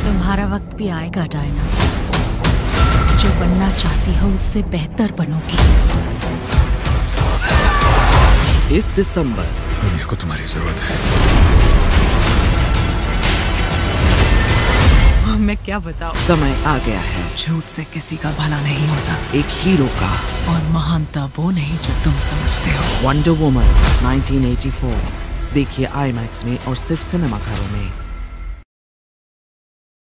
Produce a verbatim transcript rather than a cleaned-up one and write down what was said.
तुम्हारा वक्त भी आएगा डायना, जो बनना चाहती हो उससे बेहतर बनोगी। इस दिसंबर दुनिया को तुम्हारी जरूरत है। मैं क्या बताऊं? समय आ गया है झूठ से किसी का भला नहीं होता, एक हीरो का, और महानता वो नहीं जो तुम समझते हो। Wonder woman nineteen eighty four देखिए आईमैक्स में और सिर्फ सिनेमा घरों में।